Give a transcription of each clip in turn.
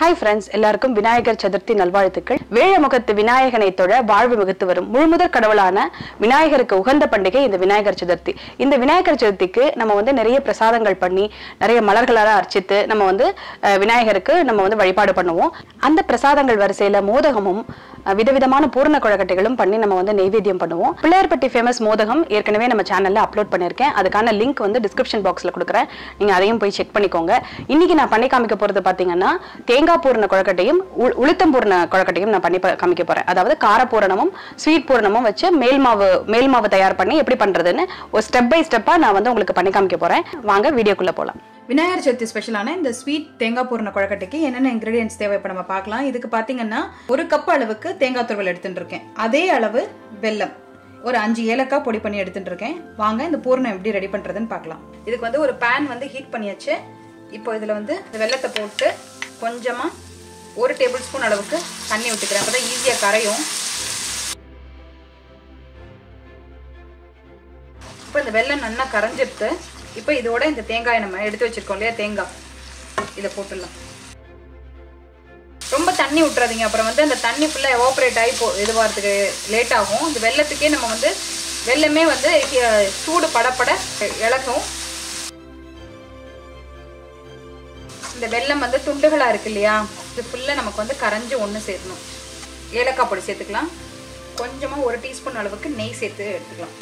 Hi friends, எல்லாருக்கும் விநாயகர் சதுர்த்தி நல்வாழ்த்துக்கள். வேழமுகத்து விநாயகனை தொழ வாழ்வு மிகுத்து வரும் முழுமுதற் கடவுளான விநாயகருக்கு உகந்த பண்டிகை இந்த விநாயகர் சதுர்த்தி. இந்த விநாயகர் சதுர்த்திக்கு நம்ம நிறைய பிரசாதங்கள் பண்ணி நிறைய மலர்களால அர்ச்சித்து நம்ம விநாயகருக்கு நம்ம வழிபாடு பண்ணுவோம். அந்த பிரசாதங்கள் வரிசையில மோதகமும் விதவிதமான பூரண கொழக்கட்டைகளும் பண்ணி நம்ம நெய்வேத்தியம் பண்ணுவோம். பிள்ளையார்பட்டி ஃபேமஸ் மோதகம் ஏற்கனவே நம்ம சேனல்ல அப்லோட் பண்ணிருக்கேன். அதுக்கான லிங்க் டிஸ்கிரிப்ஷன் பாக்ஸ்ல கொடுக்குறேன். நீங்க அதையும் போய் செக் பண்ணிக்கோங்க. இன்னைக்கு நான் பண்ணி காமிக்க போறது பாத்தீங்கன்னா தேங்காய் பூரண கொழக்கட்டையும் உளுத்தம் பூரண கொழக்கட்டையும் நான் பண்ணி காமிக்க போறேன். அதாவது கார பூரணமும் ஸ்வீட் பூரணமும் வச்சு மேல் மாவு தயார் பண்ணி எப்படி பண்றதுன்னு ஒரு ஸ்டெப் பை ஸ்டெப்பா நான் உங்களுக்கு பண்ணி காமிக்க போறேன். வாங்க வீடியோக்குள்ள போலாம். விநாயகர் சதுர்த்தி ஸ்பெஷலான இந்த ஸ்வீட் தேங்காய் பூரண கொழக்கட்டைக்கு என்னென்ன இன்கிரீடியன்ஸ் தேவை இப்ப நம்ம பார்க்கலாம். இதுக்கு பாத்தீங்கன்னா 1 கப் அளவுக்கு தேங்காய் துருவல் எடுத்துட்டு இருக்கேன். அதே அளவு வெல்லம், ஒரு 5 ஏலக்காய் பொடி பண்ணி எடுத்துட்டு இருக்கேன். வாங்க இந்த பூரணம் எப்படி ரெடி பண்றதுன்னு பார்க்கலாம். இதுக்கு ஒரு பேன் ஹீட் பண்ணியாச்சு. இப்போ இதுல இந்த வெல்லத்தை போட்டு கொஞ்சமா 1 டேபிள் ஸ்பூன் அளவுக்கு தண்ணி ஊத்திக்கிறேன். அப்பதான் ஈஸியா கரையும். இப்போ இந்த வெல்லம் நல்லா கரைஞ்சிட்டு இப்போ இதோட இந்த தேங்காயை நம்ம எடுத்து வச்சிருக்கோம் இல்லையா, தேங்காய் இதை போட்டுடலாம். ரொம்ப தண்ணி விட்டுறாதீங்க, அப்புறம் அந்த தண்ணி ஃபுல்லா எவாபரேட் ஆகி இதுவாகிறதுக்கு லேட் ஆகும். இந்த வெல்லத்துக்கே நம்ம வெல்லமே சூடு படப்பட இழக்கும். இந்த வெல்லம் துண்டுகளா இருக்கு இல்லையா, இது ஃபுல்லா நமக்கு கரைஞ்சு ஒன்று சேர்க்கணும். ஏலக்காய் பொடி சேர்த்துக்கலாம். கொஞ்சமா 1 டீஸ்பூன் அளவுக்கு நெய் சேர்த்து எடுத்துக்கலாம்.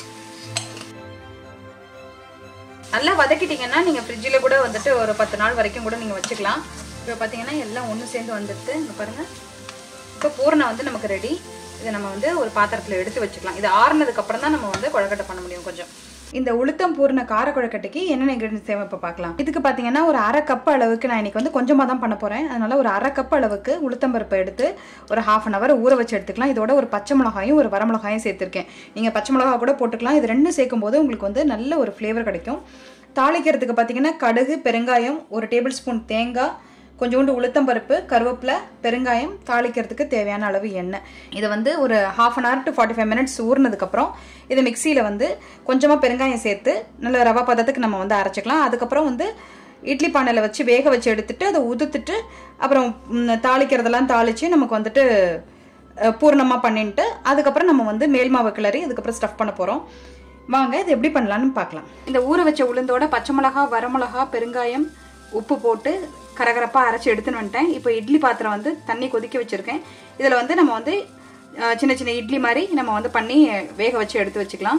நல்லா வதக்கிட்டீங்கன்னா நீங்க ஃப்ரிட்ஜில் கூட ஒரு 10 நாள் வரைக்கும் கூட நீங்க வச்சுக்கலாம். இப்போ பார்த்தீங்கன்னா எல்லாம் ஒன்று சேர்ந்து வந்துட்டு இங்கே பாருங்க. இப்போ பூரணம் நமக்கு ரெடி. இதை நம்ம ஒரு பாத்திரத்தில் எடுத்து வச்சுக்கலாம். இது ஆறுனதுக்கு அப்புறம் தான் நம்ம கொழக்கட்டை பண்ண முடியும். கொஞ்சம் இந்த உளுத்தம் பூரண கார கொழக்கட்டைக்கு என்னென்ன இன்கிரீடியன்ஸ் தேவை இப்போ பார்க்கலாம். இதுக்கு பார்த்தீங்கன்னா ஒரு 1/2 கப் அளவுக்கு நான் இன்னைக்கு கொஞ்சமாக தான் பண்ண போகிறேன். அதனால ஒரு 1/2 கப் அளவுக்கு உளுத்தம் பருப்பை எடுத்து ஒரு 1/2 அன் ஹவர் ஊற வச்சு எடுத்துக்கலாம். இதோட ஒரு பச்சை மிளகாயும் ஒரு வரமிளகாயும் சேர்த்துருக்கேன். நீங்கள் பச்சை மிளகா கூட போட்டுக்கலாம். இது ரெண்டும் சேர்க்கும் போது உங்களுக்கு நல்ல ஒரு ஃப்ளேவர் கிடைக்கும். தாளிக்கிறதுக்கு பார்த்தீங்கன்னா கடுகு, பெருங்காயம், 1 டேபிள் ஸ்பூன் தேங்காய், கொஞ்சோண்டு உளுத்தம் பருப்பு, கருவேப்பிலை, பெருங்காயம், தாளிக்கிறதுக்கு தேவையான அளவு எண்ணெய். இதை ஒரு 1/2 அன் ஹவர் டு 45 மினிட்ஸ் ஊறினதுக்கப்புறம் இதை மிக்சியில் கொஞ்சமாக பெருங்காயம் சேர்த்து நல்ல ரவா பதத்துக்கு நம்ம அரைச்சிக்கலாம். அதுக்கப்புறம் இட்லி பானையில் வச்சு வேக வச்சு எடுத்துட்டு அதை உதுத்துட்டு அப்புறம் தாளிக்கிறதெல்லாம் தாளித்து நமக்கு பூர்ணமாக பண்ணிட்டு அதுக்கப்புறம் நம்ம மேல் மாவு கிளறி அதுக்கப்புறம் ஸ்டஃப் பண்ண போகிறோம். வாங்க இது எப்படி பண்ணலான்னு பார்க்கலாம். இந்த ஊற வச்ச உளுந்தோட பச்சை மிளகா, வரமிளகா, பெருங்காயம், உப்பு போட்டு கரகரப்பாக அரைச்சி எடுத்துன்னு வந்துட்டேன். இப்போ இட்லி பாத்திரம் தண்ணி கொதிக்க வச்சுருக்கேன். இதில் நம்ம சின்ன சின்ன இட்லி மாதிரி நம்ம பண்ணி வேக வச்சு எடுத்து வச்சுக்கலாம்.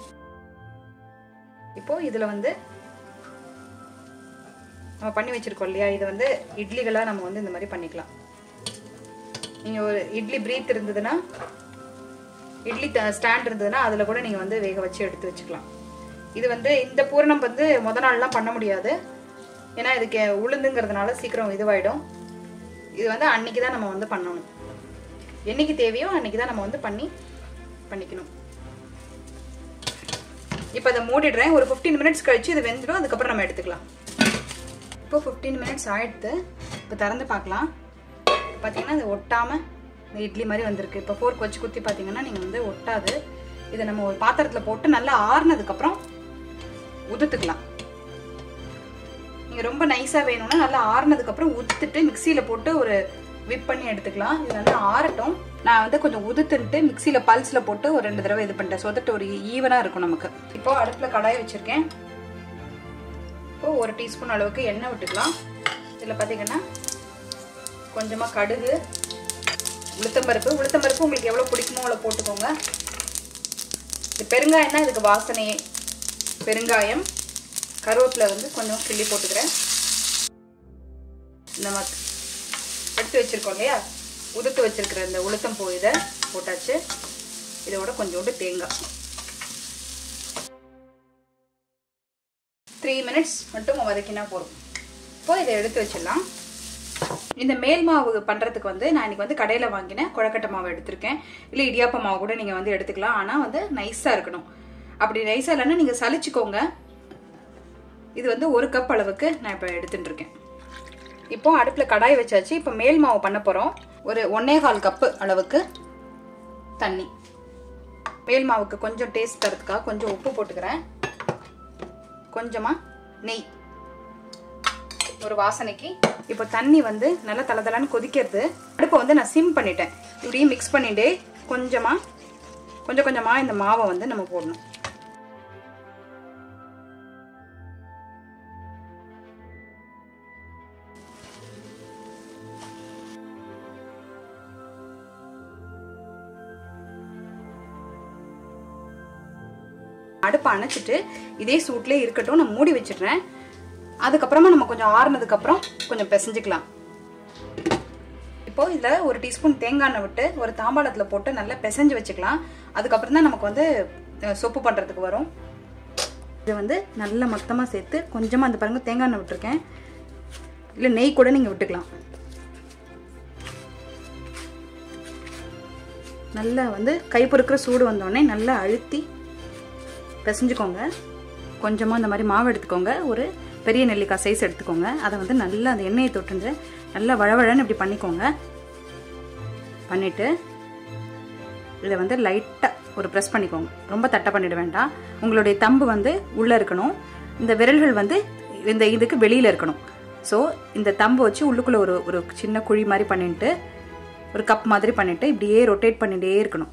இப்போ இதில் நம்ம பண்ணி வச்சுருக்கோம் இல்லையா, இதை இட்லிகளாக நம்ம இந்த மாதிரி பண்ணிக்கலாம். நீங்கள் ஒரு இட்லி பிரீத் இருந்ததுன்னா, இட்லி ஸ்டாண்ட் இருந்ததுன்னா அதில் கூட நீங்கள் வேக வச்சு எடுத்து வச்சுக்கலாம். இது இந்த பூரணம் முத நாள்லாம் பண்ண முடியாது. ஏன்னா இதுக்கு உளுந்துங்கிறதுனால சீக்கிரம் இதுவாயிடும். இது அன்னைக்கு தான் நம்ம பண்ணணும். என்னைக்கு தேவையோ அன்னைக்கு தான் நம்ம பண்ணிக்கணும். இப்போ அதை மூடிடுறேன். ஒரு 15 மினிட்ஸ் கழிச்சு இது வெந்துடும். அதுக்கப்புறம் நம்ம எடுத்துக்கலாம். இப்போ 15 மினிட்ஸ் ஆயிடுத்து. இப்போ திறந்து பார்க்கலாம். பார்த்தீங்கன்னா இது ஒட்டாமல் இந்த இட்லி மாதிரி வந்திருக்கு. இப்போ ஃபோர்க் வச்சு குத்தி பார்த்தீங்கன்னா நீங்கள் ஒட்டாது. இதை நம்ம ஒரு பாத்திரத்தில் போட்டு நல்லா ஆறுனதுக்கப்புறம் உதுத்துக்கலாம். நீங்கள் ரொம்ப நைஸாக வேணும்னா நல்லா ஆறுனதுக்கப்புறம் உதுத்துட்டு மிக்சியில் போட்டு ஒரு விப் பண்ணி எடுத்துக்கலாம். இது நல்லா ஆறட்டும். நான் கொஞ்சம் உதுத்துட்டு மிக்சியில் பல்ஸில் போட்டு ஒரு 2 தடவை இது பண்ணிட்டேன். சொதட்டு ஒரு ஈவனாக இருக்கும் நமக்கு. இப்போ அடுப்பில் கடாயை வச்சுருக்கேன். இப்போ 1 டீஸ்பூன் அளவுக்கு எண்ணெய் விட்டுக்கலாம். இதில் பார்த்தீங்கன்னா கொஞ்சமாக கடுகு, உளுத்தம்பருப்பு உங்களுக்கு எவ்வளோ பிடிக்குமோ அவ்வளோ போட்டுக்கோங்க. இது பெருங்காயம்னா இதுக்கு வாசனையே. பெருங்காயம், கருவேப்பிலை கொஞ்சம் கிள்ளி போட்டுக்கிறேன். நம்ம எடுத்து வச்சிருக்கோம் இல்லையா, உதுத்து வச்சிருக்கிற இந்த உளுத்தம் பூ இதை போட்டாச்சு. இதோட கொஞ்சோண்டு தேங்காய். 3 மினிட்ஸ் மட்டும் வதக்கினா போதும். இப்போ இதை எடுத்து வச்சிடலாம். இந்த மேல் மாவு பண்றதுக்கு நான் இன்னைக்கு கடையில வாங்கின கொழக்கட்டை மாவு எடுத்திருக்கேன். இல்ல இடியாப்ப மாவு கூட நீங்க எடுத்துக்கலாம். ஆனா நைஸா இருக்கணும். அப்படி நைஸா இல்லைன்னா நீங்க சலிச்சுக்கோங்க. இது 1 கப் அளவுக்கு நான் இப்போ எடுத்துட்டு இருக்கேன். இப்போ அடுப்பில் கடாய் வச்சாச்சு. இப்போ மேல் மாவு பண்ண போகிறோம். ஒரு 1.25 கப்பு அளவுக்கு தண்ணி. மேல் மாவுக்கு கொஞ்சம் டேஸ்ட் தரதுக்காக கொஞ்சம் உப்பு போட்டுக்கிறேன். கொஞ்சமாக நெய். ஒரு வாசனைக்கு. இப்போ தண்ணி வந்து நல்லா தளதளன்னு கொதிக்கிறது. அடுப்பை வந்து நான் சிம் பண்ணிட்டேன். இப்படியே மிக்ஸ் பண்ணிட்டே கொஞ்சம் கொஞ்சமாக இந்த மாவை வந்து நம்ம போடணும். அடுப்பை அணைச்சிட்டு இதே சூட்லேயே இருக்கட்டும், நான் மூடி வச்சிடுறேன். அதுக்கப்புறமா நம்ம கொஞ்சம் ஆறுனதுக்கு அப்புறம் கொஞ்சம் பிசைஞ்சுக்கலாம். இப்போ இதில் ஒரு டீஸ்பூன் தேங்காய் எண்ணெய் விட்டு ஒரு தாம்பாளத்தில் போட்டு நல்லா பிசைஞ்சு வச்சுக்கலாம். அதுக்கப்புறம் தான் நமக்கு வந்து சொப்பு பண்ணுறதுக்கு வரும். இதை வந்து நல்லா மொத்தமாக சேர்த்து கொஞ்சமாக அந்த பாருங்க தேங்காய் எண்ணெய் விட்டுருக்கேன், இல்லை நெய் கூட நீங்கள் விட்டுக்கலாம். நல்லா வந்து கை பொறுக்கிற சூடு வந்தோடனே நல்லா அழுத்தி பிசைஞ்சுக்கோங்க. கொஞ்சமாக இந்த மாதிரி மாவு எடுத்துக்கோங்க, ஒரு பெரிய நெல்லிக்காய் சைஸ் எடுத்துக்கோங்க. அதை வந்து நல்லா அந்த எண்ணெயை தொட்டுந்து நல்லா வழவழன்னு இப்படி பண்ணிக்கோங்க. பண்ணிவிட்டு இதை வந்து லைட்டாக ஒரு ப்ரெஸ் பண்ணிக்கோங்க, ரொம்ப தட்டை பண்ணிட வேண்டாம். உங்களுடைய தம்பு வந்து உள்ளே இருக்கணும், இந்த விரல்கள் வந்து இந்த இதுக்கு வெளியில் இருக்கணும். ஸோ இந்த தம்பு வச்சு உள்ளுக்குள்ளே ஒரு சின்ன குழி மாதிரி பண்ணிட்டு ஒரு கப் மாதிரி பண்ணிவிட்டு இப்படியே ரொட்டேட் பண்ணிகிட்டே இருக்கணும்.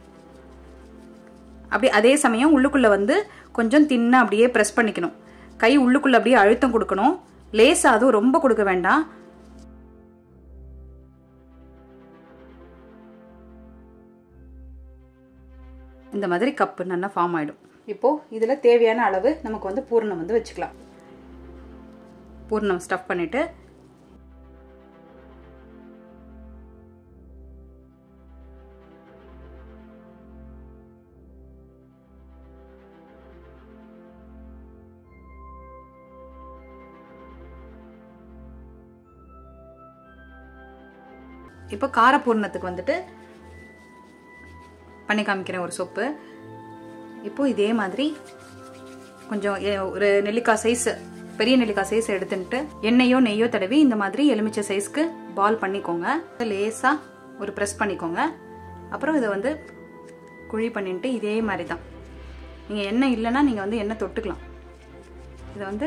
அப்படி அதே சமயம் உள்ளுக்குள்ளே வந்து கொஞ்சம் தின்னா அப்படியே ப்ரெஸ் பண்ணிக்கணும். கை உள்ளுக்குள்ளே அப்படியே அழுத்தம் கொடுக்கணும், லேசாக அதுவும் ரொம்ப கொடுக்க வேண்டாம். இந்த மாதிரி கப்பு நல்லா ஃபார்ம் ஆகிடும். இப்போது இதில் தேவையான அளவு நமக்கு வந்து பூரணம் வந்து வச்சுக்கலாம். பூரணம் ஸ்டஃப் பண்ணிவிட்டு இப்போ காரப்பூர்ணத்துக்கு வந்துட்டு பண்ணி காமிக்கிறேன் ஒரு சொப்பு. இப்போ இதே மாதிரி கொஞ்சம் ஒரு நெல்லிக்காய் சைஸ், பெரிய நெல்லிக்காய் சைஸ் எடுத்துட்டு எண்ணெயோ நெய்யோ தடவி இந்த மாதிரி எலுமிச்சை சைஸ்க்கு பால் பண்ணிக்கோங்க. லேசாக ஒரு ப்ரெஸ் பண்ணிக்கோங்க. அப்புறம் இதை வந்து குழி பண்ணிட்டு இதே மாதிரி தான், நீங்கள் எண்ணெய் இல்லைன்னா நீங்கள் வந்து எண்ணெய் தொட்டுக்கலாம். இதை வந்து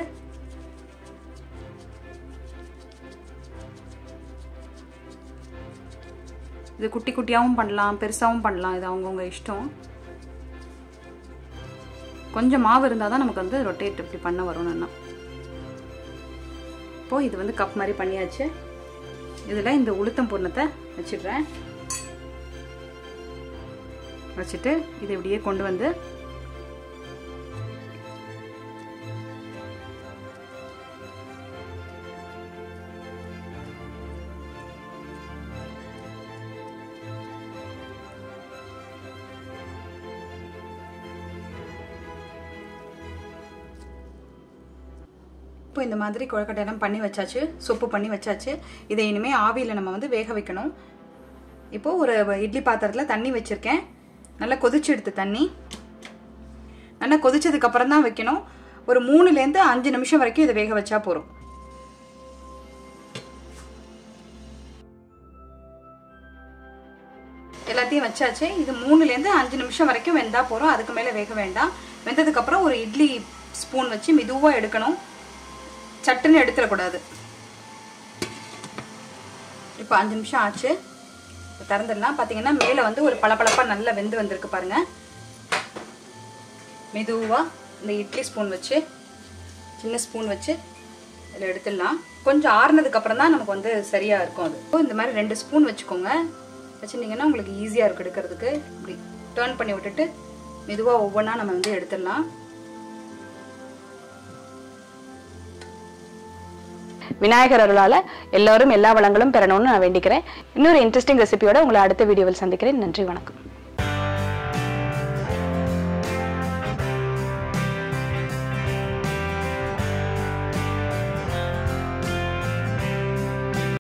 இது குட்டி குட்டியாகவும் பண்ணலாம், பெருசாகவும் பண்ணலாம், இது அவங்கவுங்க இஷ்டம். கொஞ்சம் மாவு இருந்தால் தான் நமக்கு வந்து ரொட்டேட் இப்படி பண்ண வரணும்னா. இப்போது இது வந்து கப் மாதிரி பண்ணியாச்சு. இதில் இந்த உளுத்தம் பூரணத்தை வச்சிடுறேன். வச்சுட்டு இது இப்படியே கொண்டு வந்து இந்த மாதிரி கொழுக்கட்டையெல்லாம் பண்ணி வச்சாச்சு, சொப்பு பண்ணி வச்சாச்சு. இதை இனிமேல் ஆவியில் நம்ம வந்து வேக வைக்கணும். இப்போது ஒரு இட்லி பாத்திரத்தில் தண்ணி வச்சுருக்கேன், நல்லா கொதிச்சு எடுத்து தண்ணி. நல்லா கொதிச்சதுக்கப்புறம் தான் வைக்கணும். ஒரு 3லேருந்து 5 நிமிஷம் வரைக்கும் இதை வேக வச்சா போதும். எல்லாத்தையும் வச்சாச்சு. இது 3லேருந்து 5 நிமிஷம் வரைக்கும் வெந்தா போகிறோம், அதுக்கு மேலே வேக வேண்டாம். வெந்ததுக்கப்புறம் ஒரு இட்லி ஸ்பூன் வச்சு மெதுவாக எடுக்கணும், சட்டுன்னு எடுத்துடக்கூடாது. இப்போ 5 நிமிஷம் ஆச்சு, திறந்துடலாம். பார்த்தீங்கன்னா மேலே வந்து ஒரு பளபளப்பாக நல்லா வெந்து வந்திருக்கு பாருங்கள். மெதுவாக இந்த இட்லி ஸ்பூன் வச்சு, சின்ன ஸ்பூன் வச்சு இதில் எடுத்துடலாம். கொஞ்சம் ஆறுனதுக்கப்புறம் தான் நமக்கு வந்து சரியாக இருக்கும். அது இப்போ இந்த மாதிரி 2 ஸ்பூன் வச்சுக்கோங்க. வச்சுருந்தீங்கன்னா உங்களுக்கு ஈஸியாக இருக்கும் எடுக்கிறதுக்கு. இப்படி டர்ன் பண்ணி விட்டுட்டு மெதுவாக ஒவ்வொன்றா நம்ம வந்து எடுத்துடலாம். விநாயகர் அருளால எல்லாரும் எல்லா வளங்களும் பெறணும்னு நான் வேண்டிக்கிறேன். இன்னொரு இன்ட்ரெஸ்டிங் ரெசிபியோட உங்களை அடுத்த வீடியோவில் சந்திக்கிறேன். நன்றி, வணக்கம்.